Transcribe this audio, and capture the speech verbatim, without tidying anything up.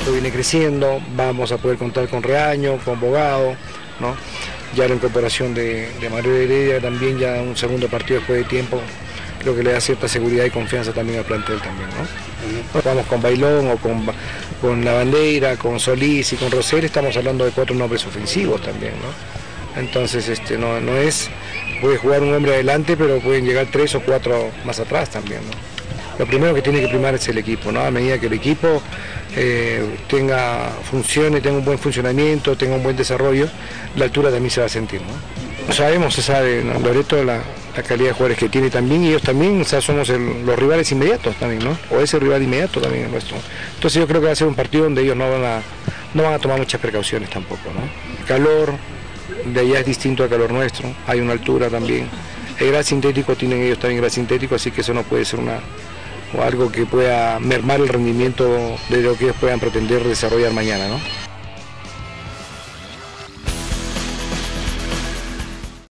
equipo viene creciendo, vamos a poder contar con Reaño, con Bogado, ¿no? Ya la incorporación de, de Mario Heredia también, ya un segundo partido después de tiempo, creo que le da cierta seguridad y confianza también al plantel también, ¿no? Uh-huh. Vamos con Bailón o con, con La Bandera, con Solís y con Rosell, estamos hablando de cuatro nombres ofensivos también, ¿no? Entonces este, no, no es, puede jugar un hombre adelante, pero pueden llegar tres o cuatro más atrás también, ¿no? Lo primero que tiene que primar es el equipo, ¿no? A medida que el equipo eh, tenga funcione, tenga un buen funcionamiento, tenga un buen desarrollo, la altura también se va a sentir, ¿no? Sabemos, se sabe, ¿no? Loreto, la, la calidad de jugadores que tiene también, y ellos también, o sea, somos el, los rivales inmediatos también, ¿no? O ese rival inmediato también es nuestro. Entonces yo creo que va a ser un partido donde ellos no van a, no van a tomar muchas precauciones tampoco, ¿no? Calor, de allá es distinto al calor nuestro, hay una altura también. El gras sintético tienen ellos también gras sintético, así que eso no puede ser una o algo que pueda mermar el rendimiento de lo que ellos puedan pretender desarrollar mañana, ¿no?